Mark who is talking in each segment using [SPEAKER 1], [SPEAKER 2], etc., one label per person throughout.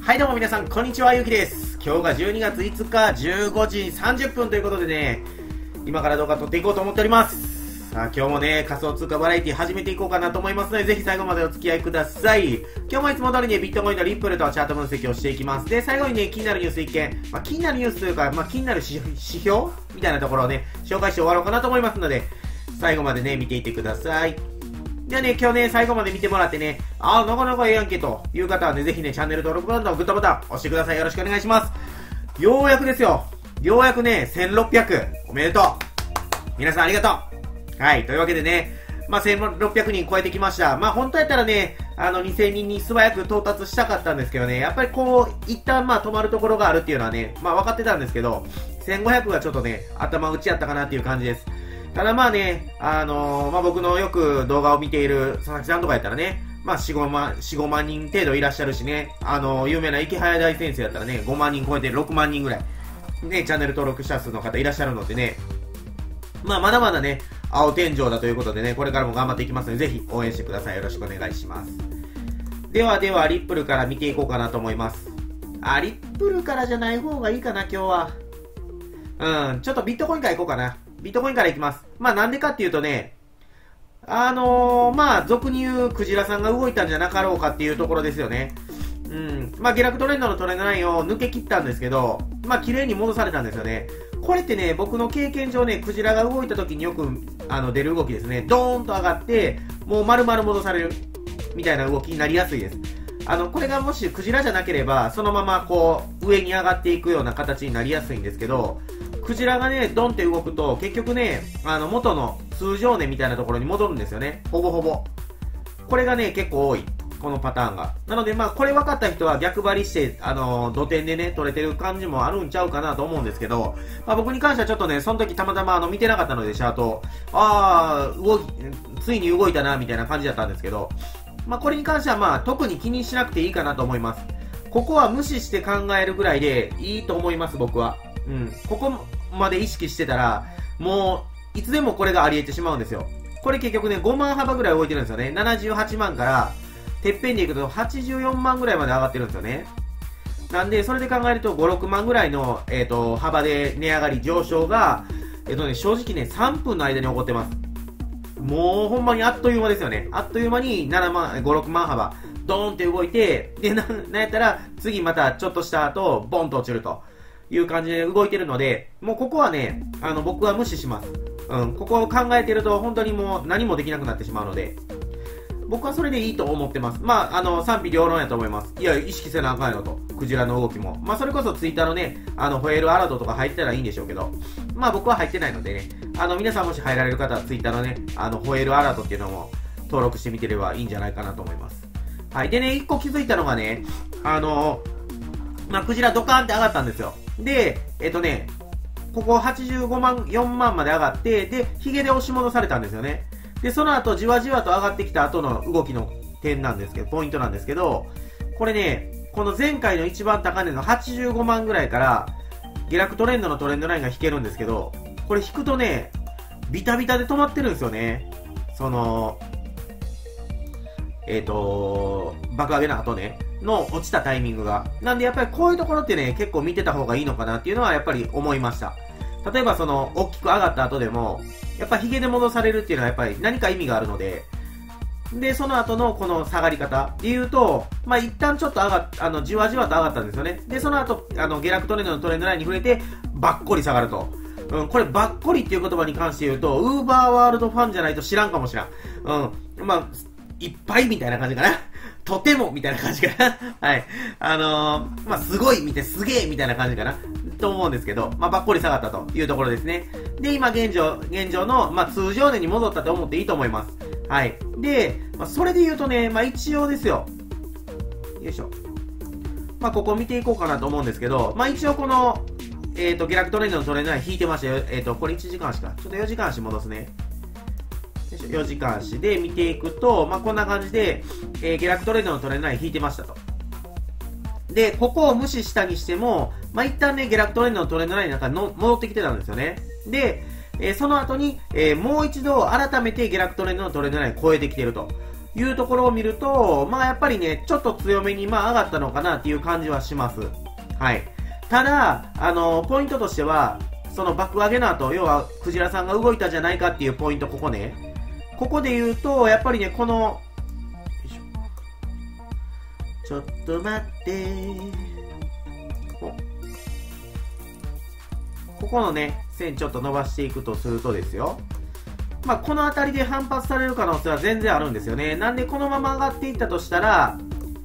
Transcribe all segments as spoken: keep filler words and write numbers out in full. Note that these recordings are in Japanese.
[SPEAKER 1] はいどうも皆さん、こんにちは、ゆうきです。今日がじゅうにがついつかじゅうごじさんじゅっぷんということでね、今から動画撮っていこうと思っております。さあ、今日もね、仮想通貨バラエティ始めていこうかなと思いますので、ぜひ最後までお付き合いください。今日もいつも通りね、ビットコインのリップルとチャート分析をしていきます。で、最後にね、気になるニュース一件、まあ、気になるニュースというか、まあ、気になる指標みたいなところをね、紹介して終わろうかなと思いますので、最後までね、見ていってください。ではね、今日ね、最後まで見てもらってね、あー、なかなかええやんけという方はね、ぜひね、チャンネル登録ボタンとグッドボタン押してください。よろしくお願いします。ようやくですよ。ようやくね、せんろっぴゃく。おめでとう。皆さんありがとう。はい、というわけでね、まあ、せんろっぴゃくにん超えてきました。まあ、本当やったらね、あの、にせんにんに素早く到達したかったんですけどね、やっぱりこう、一旦まあ、止まるところがあるっていうのはね、まあ、分かってたんですけど、せんごひゃくがちょっとね、頭打ちやったかなっていう感じです。ただまあね、あのー、まあ僕のよく動画を見ている佐々木さんとかやったらね、まあよん、ごまん、よん、ごまん人程度いらっしゃるしね、あのー、有名な池早大先生やったらね、ごまん人超えてろくまん人ぐらい、ね、チャンネル登録者数の方いらっしゃるのでね、まあまだまだね、青天井だということでね、これからも頑張っていきますので、ぜひ応援してください。よろしくお願いします。ではでは、リップルから見ていこうかなと思います。あ、リップルからじゃない方がいいかな、今日は。うん、ちょっとビットコインからいこうかな。ビットコインからいきます。まあなんでかっていうとね、あのー、まあ俗に言うクジラさんが動いたんじゃなかろうかっていうところですよね。うん。まあ下落トレンドのトレンドラインを抜け切ったんですけど、まあ綺麗に戻されたんですよね。これってね、僕の経験上ね、クジラが動いた時によくあの出る動きですね。ドーンと上がって、もう丸々戻されるみたいな動きになりやすいです。あの、これがもしクジラじゃなければ、そのままこう、上に上がっていくような形になりやすいんですけど、クジラがね、ドンって動くと、結局ね、あの、元の通常値みたいなところに戻るんですよね。ほぼほぼ。これがね、結構多い。このパターンが。なので、まあ、これ分かった人は逆張りして、あの、土点でね、取れてる感じもあるんちゃうかなと思うんですけど、まあ、僕に関してはちょっとね、その時たまたまあの、見てなかったので、チャート、あー、動き、ついに動いたな、みたいな感じだったんですけど、まあ、これに関してはまあ、特に気にしなくていいかなと思います。ここは無視して考えるぐらいでいいと思います、僕は。うん。ここまで意識してたら、もう、いつでもこれがあり得てしまうんですよ。これ結局ね、ごまん幅ぐらい動いてるんですよね。ななじゅうはちまんから、てっぺんでいくとはちじゅうよんまんぐらいまで上がってるんですよね。なんで、それで考えるとご、ろくまんぐらいの、えっと、幅で値上がり上昇が、えっとね、正直ね、さんぷんの間に起こってます。もうほんまにあっという間ですよね。あっという間にななまん、ご、ろくまん幅、ドーンって動いて、で、な、なんやったら、次またちょっとした後、ボンと落ちるという感じで動いてるので、もうここはね、あの、僕は無視します。うん、ここを考えてると、本当にもう何もできなくなってしまうので、僕はそれでいいと思ってます。まあ、あの、賛否両論やと思います。いや、意識せなあかんよと。クジラの動きも。まあ、それこそツイッターのね、あの、ホエールアラートとか入ってたらいいんでしょうけど、まあ僕は入ってないのでね、あの、皆さんもし入られる方はツイッターのね、あの、ホエールアラートっていうのも登録してみてればいいんじゃないかなと思います。はい。でね、一個気づいたのがね、あの、まあ、クジラドカーンって上がったんですよ。で、えっとね、ここはちじゅうごまん、よんまんまで上がって、で、ヒゲで押し戻されたんですよね。で、その後、じわじわと上がってきた後の動きの点なんですけど、ポイントなんですけど、これね、この前回の一番高値のはちじゅうごまんぐらいから、下落トレンドのトレンドラインが引けるんですけど、これ引くとね、ビタビタで止まってるんですよね。その、えっと、爆上げの後ね、の落ちたタイミングが。なんでやっぱりこういうところってね、結構見てた方がいいのかなっていうのはやっぱり思いました。例えばその、大きく上がった後でも、やっぱヒゲで戻されるっていうのはやっぱり何か意味があるので、で、その後のこの下がり方で言うと、まあ、一旦ちょっと上がっ、あの、じわじわと上がったんですよね。で、その後、あの、下落トレンドのトレンドラインに触れて、ばっこり下がると。うん、これ、ばっこりっていう言葉に関して言うと、ウーバーワールドファンじゃないと知らんかもしらん。うん。まあ、いっぱいみたいな感じかな。とてもみたいな感じかな。はい。あのー、まあ、すごい見てすげえみたいな感じかな。と思うんですけど、まあ、ばっこり下がったというところですね。で、今現状、現状の、まあ、通常値に戻ったと思っていいと思います。はい。で、まあ、それで言うとね、まあ、一応ですよ。よいしょ。まあ、ここ見ていこうかなと思うんですけど、まあ、一応この、えっと、下落トレンドのトレンドライン引いてましたよ。えっと、これいちじかん足か。ちょっとよじかん足戻すね。よいしょ、よじかん足で見ていくと、まあ、こんな感じで、えー、下落トレンドのトレンドライン引いてましたと。で、ここを無視したにしても、まあ、一旦ね、下落トレンドのトレンドラインの中にの戻ってきてたんですよね。で、えー、その後に、えー、もう一度改めて下落トレンドのトレンドラインを超えてきてるというところを見ると、まあやっぱりね、ちょっと強めにまあ上がったのかなっていう感じはします。はい。ただ、あの、ポイントとしては、その爆上げの後、要はクジラさんが動いたじゃないかっていうポイント、ここね。ここで言うと、やっぱりね、この、ちょっと待ってー。ここのね、線ちょっと伸ばしていくとするとですよ。まあ、この辺りで反発される可能性は全然あるんですよね。なんでこのまま上がっていったとしたら、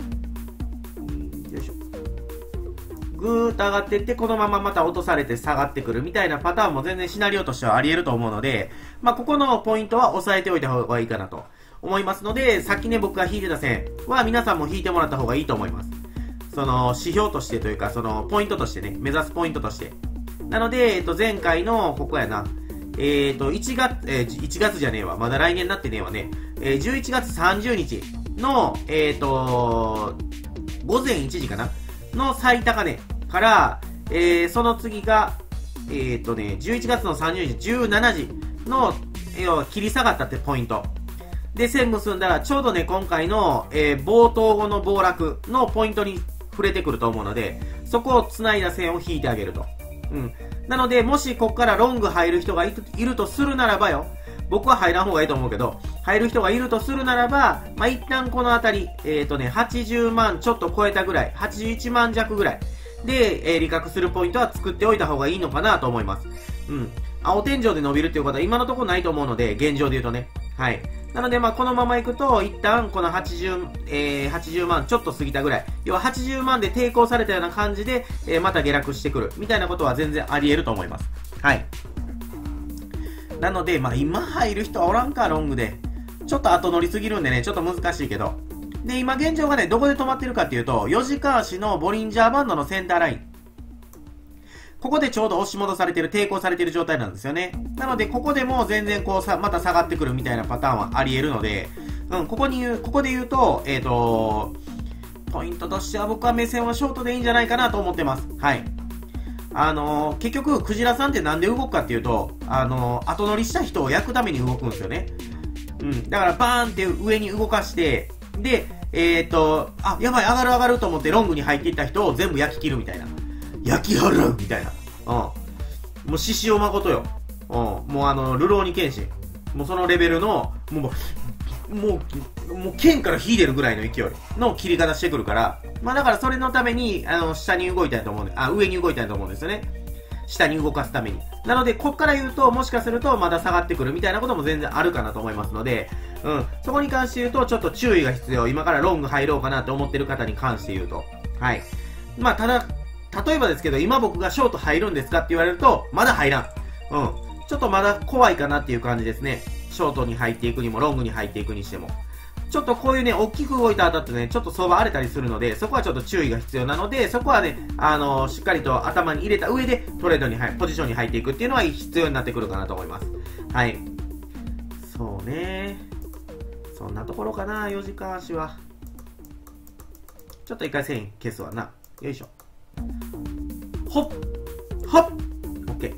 [SPEAKER 1] よいしょ。ぐーっと上がっていって、このまままた落とされて下がってくるみたいなパターンも全然シナリオとしてはあり得ると思うので、まあ、ここのポイントは押さえておいた方がいいかなと思いますので、さっきね、僕が引いてた線は皆さんも引いてもらった方がいいと思います。その、指標としてというか、その、ポイントとしてね、目指すポイントとして。なので、えっと、前回の、ここやな。えっと、いちがつ、えー、いちがつじゃねえわ。まだ来年になってねえわね。えー、じゅういちがつさんじゅうにちの、えっと、午前いちじかなの最高値から、えー、その次が、えっとね、じゅういちがつのさんじゅうにち、じゅうしちじの、要は切り下がったってポイント。で、線結んだら、ちょうどね、今回の、えー、冒頭後の暴落のポイントに触れてくると思うので、そこを繋いだ線を引いてあげると。うん。なので、もしここからロング入る人がいるとするならばよ、僕は入らん方がいいと思うけど、入る人がいるとするならば、まあ、一旦このあたり、えっとね、はちじゅうまんちょっと超えたぐらい、はちじゅういちまん弱ぐらいで、えー、利確するポイントは作っておいた方がいいのかなと思います。うん。青天井で伸びるっていうことは今のところないと思うので、現状で言うとね。はい。なので、まあ、このまま行くと、一旦、このはちじゅう、えー、はちじゅうまんちょっと過ぎたぐらい。要ははちじゅうまんで抵抗されたような感じで、えー、また下落してくる。みたいなことは全然あり得ると思います。はい。なので、まあ、今入る人はおらんか、ロングで。ちょっと後乗りすぎるんでね、ちょっと難しいけど。で、今現状がね、どこで止まってるかっていうと、よじか足のボリンジャーバンドのセンターライン。ここでちょうど押し戻されてる、抵抗されてる状態なんですよね。なので、ここでも全然こうさ、また下がってくるみたいなパターンはあり得るので、うん、ここに言う、ここで言うと、えっと、ポイントとしては僕は目線はショートでいいんじゃないかなと思ってます。はい。あのー、結局、クジラさんってなんで動くかっていうと、あのー、後乗りした人を焼くために動くんですよね。うん。だから、バーンって上に動かして、で、えっと、あ、やばい、上がる上がると思ってロングに入っていった人を全部焼き切るみたいな。焼き払うみたいな。うん。もう獅子王誠よ。うん。もうあの、流浪に剣心。もうそのレベルの、もう、もう、もう剣から火出るぐらいの勢いの切り方してくるから、まあだからそれのために、あの、下に動いたいと思うんで、あ、上に動いたいと思うんですよね。下に動かすために。なので、こっから言うと、もしかするとまだ下がってくるみたいなことも全然あるかなと思いますので、うん。そこに関して言うと、ちょっと注意が必要。今からロング入ろうかなって思ってる方に関して言うと。はい。まあ、ただ、例えばですけど、今僕がショート入るんですかって言われると、まだ入らん。うん。ちょっとまだ怖いかなっていう感じですね。ショートに入っていくにも、ロングに入っていくにしても。ちょっとこういうね、大きく動いた後ってね、ちょっと相場荒れたりするので、そこはちょっと注意が必要なので、そこはね、あのー、しっかりと頭に入れた上で、トレードに入、ポジションに入っていくっていうのは必要になってくるかなと思います。はい。そうね。そんなところかな、よじかん足は。ちょっと一回線消すわな。よいしょ。ほっほっ !OK。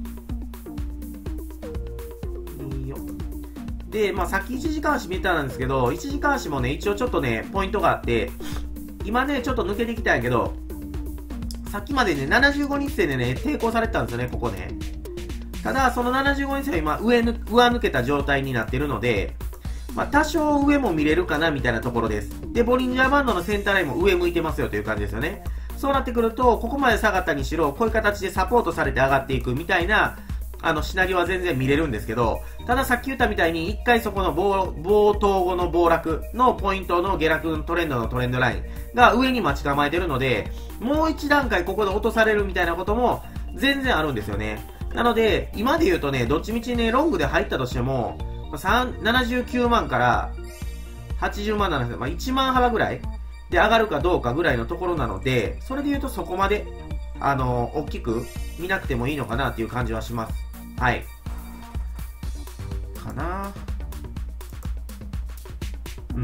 [SPEAKER 1] いいよ。で、まあさっきいちじかん足見たんですけど、いちじかん足もね、一応ちょっとね、ポイントがあって、今ね、ちょっと抜けてきたんやけど、さっきまでね、ななじゅうごにち線でね、抵抗されてたんですよね、ここね。ただ、そのななじゅうごにち線は今、上ぬ、上抜けた状態になってるので、まあ多少上も見れるかな、みたいなところです。で、ボリンジャーバンドのセンターラインも上向いてますよという感じですよね。そうなってくると、ここまで下がったにしろ、こういう形でサポートされて上がっていくみたいな、あの、シナリオは全然見れるんですけど、たださっき言ったみたいに、一回そこの冒冒頭後の暴落のポイントの下落のトレンドのトレンドラインが上に待ち構えてるので、もう一段階ここで落とされるみたいなことも全然あるんですよね。なので、今で言うとね、どっちみちね、ロングで入ったとしても、ななじゅうきゅうまんからはちじゅうまんなんですけど、まあ、いちまん幅ぐらいで上がるかどうかぐらいのところなので、それで言うとそこまで、あの、大きく見なくてもいいのかなっていう感じはします。はい。かな。うん。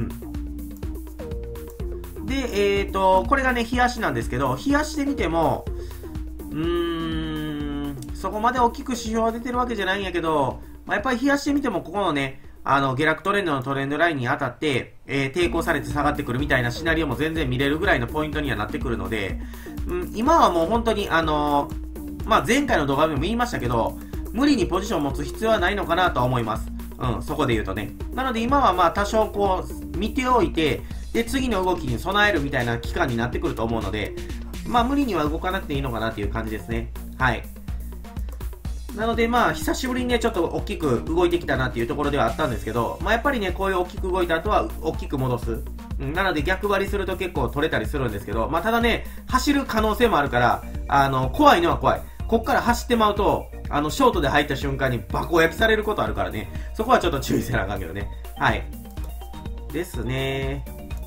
[SPEAKER 1] で、えっと、これがね、日足なんですけど、日足で見ても、うーん、そこまで大きく指標は出てるわけじゃないんやけど、まあ、やっぱり日足で見ても、ここのね、 あの、下落トレンドのトレンドラインに当たって、えー、抵抗されて下がってくるみたいなシナリオも全然見れるぐらいのポイントにはなってくるので、うん、今はもう本当に、あのー、まあ、前回の動画でも言いましたけど、無理にポジションを持つ必要はないのかなとは思います。うん、そこで言うとね。なので今はまあ多少こう、見ておいて、で、次の動きに備えるみたいな期間になってくると思うので、まあ無理には動かなくていいのかなっていう感じですね。はい。なのでまあ久しぶりにね、ちょっと大きく動いてきたなっていうところではあったんですけど、まあやっぱりね、こういう大きく動いた後は大きく戻す。うん、なので逆張りすると結構取れたりするんですけど、まあただね、走る可能性もあるから、あの、怖いのは怖い。こっから走ってまうと、あの、ショートで入った瞬間に爆焼きされることあるからね、そこはちょっと注意せなあかんけどね。はい。ですね。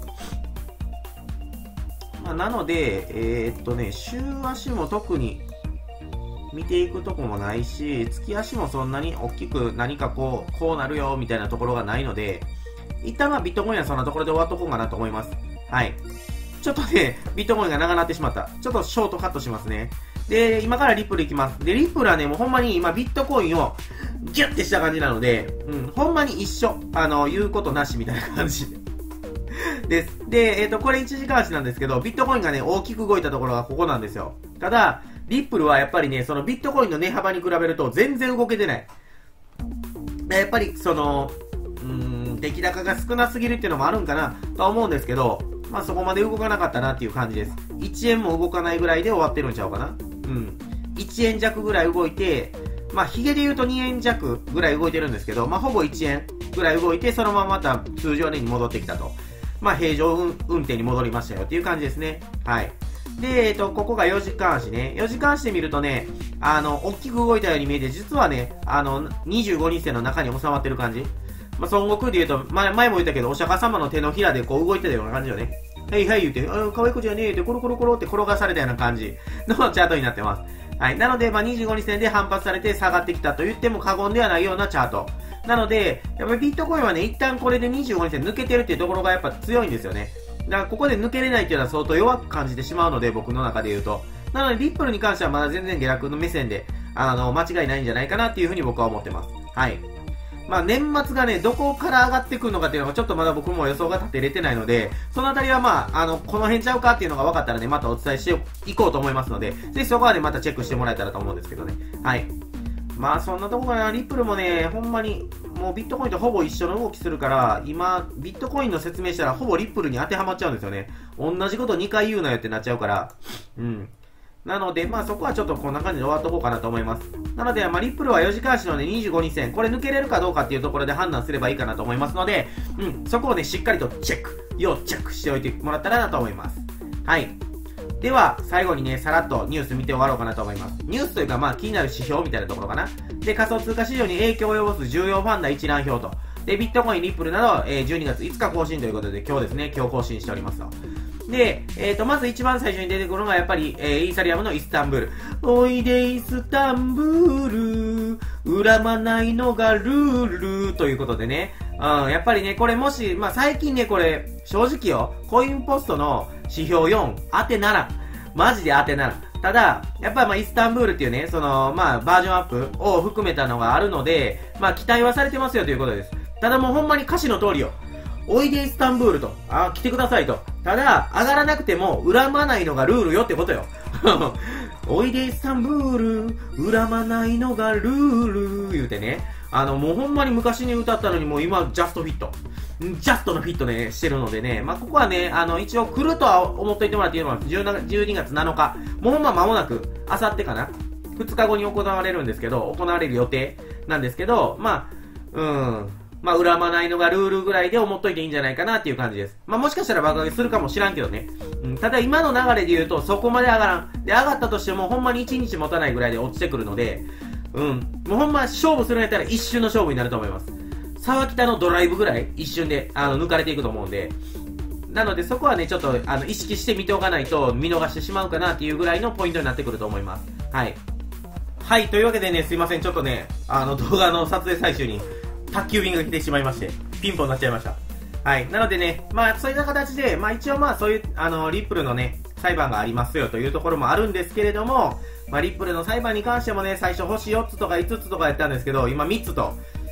[SPEAKER 1] まあ、なので、えー、っとね、週足も特に見ていくとこもないし、月足もそんなに大きく何かこう、こうなるよみたいなところがないので、一旦はビットコインはそんなところで終わっとこうかなと思います。はい。ちょっとね、ビットコインが長なってしまった。ちょっとショートカットしますね。で、今からリップルいきます。で、リップルはね、もうほんまに今ビットコインをギュッてした感じなので、うん、ほんまに一緒。あの、言うことなしみたいな感じです。で、えっと、これいちじかん足なんですけど、ビットコインがね、大きく動いたところがここなんですよ。ただ、リップルはやっぱりね、そのビットコインの値幅に比べると全然動けてない。やっぱり、その、うーん、出来高が少なすぎるっていうのもあるんかなとは思うんですけど、まあそこまで動かなかったなっていう感じです。いちえんも動かないぐらいで終わってるんちゃうかな。うん。いちえん弱ぐらい動いて、まあヒゲで言うとにえん弱ぐらい動いてるんですけど、まあほぼいちえんぐらい動いて、そのまままた通常値に戻ってきたと。まあ平常運転に戻りましたよっていう感じですね。はい。で、えっと、ここがよじかん足ね。よじかん足で見るとね、あの、大きく動いたように見えて、実はね、あの、にじゅうごにち線の中に収まってる感じ。まあ、孫悟空で言うと、前、前も言ったけど、お釈迦様の手のひらでこう動いてたような感じよね。はいはい言うて、あ、可愛い子じゃねえって、コロコロコロって転がされたような感じのチャートになってます。はい。なので、まあ、にじゅうごにち線で反発されて下がってきたと言っても過言ではないようなチャート。なので、やっぱりビットコインはね、一旦これでにじゅうごにち線抜けてるっていうところがやっぱ強いんですよね。だからここで抜けれないっていうのは相当弱く感じてしまうので、僕の中で言うと。なので、リップルに関してはまだ全然下落の目線で、あの、間違いないんじゃないかなっていうふうに僕は思ってます。はい。まあ、年末がね、どこから上がってくるのかっていうのがちょっとまだ僕も予想が立てれてないので、そのあたりはまあ、あの、この辺ちゃうかっていうのが分かったらね、またお伝えしていこうと思いますので、ぜひそこはね、またチェックしてもらえたらと思うんですけどね。はい。まあ、そんなとこかな。リップルもね、ほんまに、もうビットコインとほぼ一緒の動きするから、今、ビットコインの説明したらほぼリップルに当てはまっちゃうんですよね。同じことにかい言うなよってなっちゃうから、うん。なので、まあそこはちょっとこんな感じで終わっとこうかなと思います。なので、まあリップルはよじかん足のでにじゅうごにち線、これ抜けれるかどうかっていうところで判断すればいいかなと思いますので、うん、そこをね、しっかりとチェック、要チェックしておいてもらったらなと思います。はい。では、最後にね、さらっとニュース見て終わろうかなと思います。ニュースというか、まあ気になる指標みたいなところかな。で、仮想通貨市場に影響を及ぼす重要ファンダ一覧表と。で、ビットコイン、リップルなど、えー、じゅうにがついつか更新ということで、今日ですね、今日更新しておりますと。で、えっ、ー、と、まず一番最初に出てくるのが、やっぱり、えー、イーサリアムのイスタンブール。おいでイスタンブール、恨まないのがルールということでね。うん、やっぱりね、これもし、まあ最近ね、これ、正直よ、コインポストの指標よん、当てならん。マジで当てならん。ただ、やっぱりまあイスタンブールっていうね、その、まあバージョンアップを含めたのがあるので、まあ期待はされてますよということです。ただもうほんまに歌詞の通りよ。おいでイスタンブールと。あ、来てくださいと。ただ、上がらなくても、恨まないのがルールよってことよ。おいでイスタンブール、恨まないのがルール、言うてね。あの、もうほんまに昔に歌ったのに、もう今、ジャストフィット。ジャストのフィットね、してるのでね。まあ、ここはね、あの、一応来るとは思っといてもらっていいのは、じゅうにがつなのか。もうほんま間もなく、あさってかな。ふつかごに行われるんですけど、行われる予定なんですけど、まあ、うん。まあ、恨まないのがルールぐらいで思っといていいんじゃないかなっていう感じです。まあ、もしかしたら爆上げするかもしらんけどね。うん、ただ今の流れで言うと、そこまで上がらん。で、上がったとしても、ほんまにいちにち持たないぐらいで落ちてくるので、うん。もうほんま勝負するんやったら一瞬の勝負になると思います。沢北のドライブぐらい一瞬で、あの、抜かれていくと思うんで。なので、そこはね、ちょっと、あの、意識して見ておかないと見逃してしまうかなっていうぐらいのポイントになってくると思います。はい。はい、というわけでね、すいません。ちょっとね、あの、動画の撮影最中に、宅急便が来てしまいまして、ピンポンになっちゃいました。はい。なのでね、まあ、そういった形で、まあ一応まあそういう、あの、リップルのね、裁判がありますよというところもあるんですけれども、まあリップルの裁判に関してもね、最初星よっつとかいつつとかやったんですけど、今みっつと、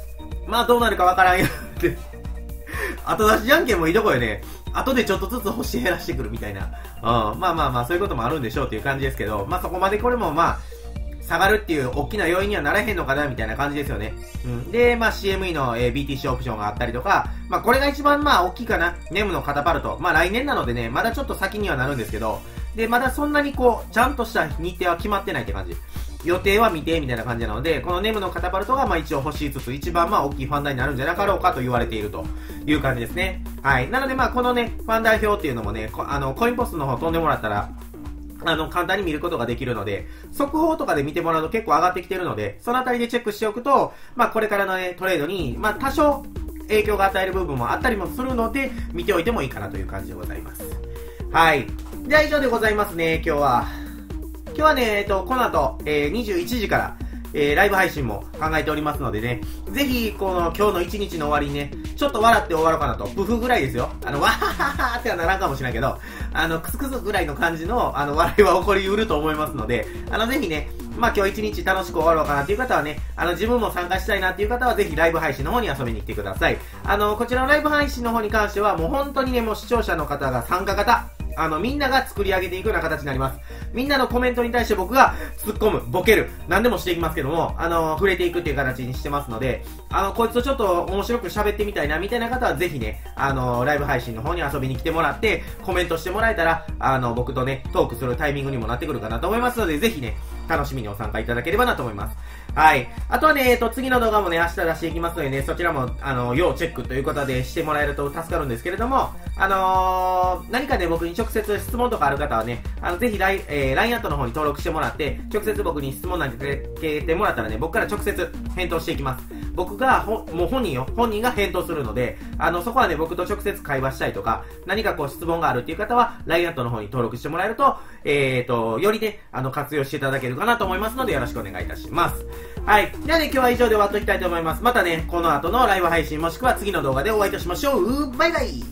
[SPEAKER 1] まあどうなるかわからんよって。後出しじゃんけんもいいとこよね。後でちょっとずつ星減らしてくるみたいな。うん。まあまあまあ、そういうこともあるんでしょうっていう感じですけど、まあそこまでこれもまあ、下がるっていう大きな要因にはならへんのかなみたいな感じですよね。うん。で、まあ シーエムイー の、えー、ビーティーシー オプションがあったりとか、まあこれが一番まあ大きいかな。ネムのカタパルト。まあ来年なのでね、まだちょっと先にはなるんですけど、で、まだそんなにこう、ちゃんとした日程は決まってないって感じ。予定は未定みたいな感じなので、このネムのカタパルトがまあ一応欲しいつつ、一番まあ大きいファンダになるんじゃなかろうかと言われているという感じですね。はい。なのでまあこのね、ファンダ表っていうのもね、あの、コインポストの方飛んでもらったら、あの、簡単に見ることができるので、速報とかで見てもらうと結構上がってきてるので、そのあたりでチェックしておくと、まあこれからのね、トレードに、まあ多少影響が与える部分もあったりもするので、見ておいてもいいかなという感じでございます。はい。じゃあ以上でございますね、今日は。今日はね、えっと、この後、えー、にじゅういちじから、えー、ライブ配信も考えておりますのでね、ぜひ、この、今日の一日の終わりにね、ちょっと笑って終わろうかなと、プフぐらいですよ。あの、わはははってはならんかもしれないけど、あの、クスクスぐらいの感じの、あの、笑いは起こりうると思いますので、あの、ぜひね、まあ、今日一日楽しく終わろうかなっていう方はね、あの、自分も参加したいなっていう方は、ぜひライブ配信の方に遊びに来てください。あの、こちらのライブ配信の方に関しては、もう本当にね、もう視聴者の方が参加型、あの、みんなが作り上げていくような形になります。みんなのコメントに対して僕が突っ込む、ボケる、何でもしていきますけども、あの、触れていくっていう形にしてますので、あの、こいつとちょっと面白く喋ってみたいな、みたいな方はぜひね、あの、ライブ配信の方に遊びに来てもらって、コメントしてもらえたら、あの、僕とね、トークするタイミングにもなってくるかなと思いますので、ぜひね、楽しみにお参加いただければなと思います。はい。あとはね、えっと、次の動画もね、明日出していきますのでね、そちらも、あの、要チェックということでしてもらえると助かるんですけれども、あのー、何かね、僕に直接質問とかある方はね、あの、ぜひライン、えー、ライン アットの方に登録してもらって、直接僕に質問なんてけてもらったらね、僕から直接返答していきます。僕が、ほ、もう本人よ、本人が返答するので、あの、そこはね、僕と直接会話したいとか、何かこう質問があるっていう方は、ライン アットの方に登録してもらえると、えーと、よりね、あの、活用していただけるかなと思いますので、よろしくお願いいたします。はい。じゃあね、今日は以上で終わっておきたいと思います。またね、この後のライブ配信もしくは次の動画でお会いいたしましょう。バイバイ。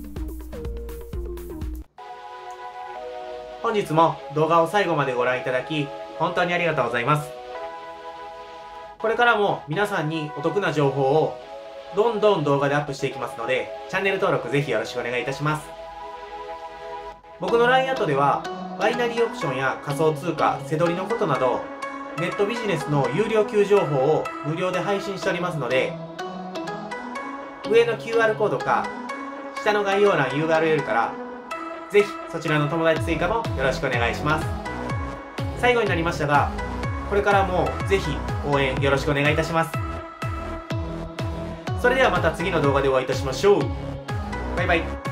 [SPEAKER 1] 本日も動画を最後までご覧いただき、本当にありがとうございます。これからも皆さんにお得な情報をどんどん動画でアップしていきますので、チャンネル登録ぜひよろしくお願いいたします。僕の ライン アットでは、バイナリーオプションや仮想通貨、セドリのことなど、ネットビジネスの有料級情報を無料で配信しておりますので、上の キューアール コードか、下の概要欄 ユーアールエル から、ぜひそちらの友達追加もよろしくお願いします。最後になりましたが、これからもぜひ応援よろしくお願いいたします。それではまた次の動画でお会いいたしましょう。バイバイ。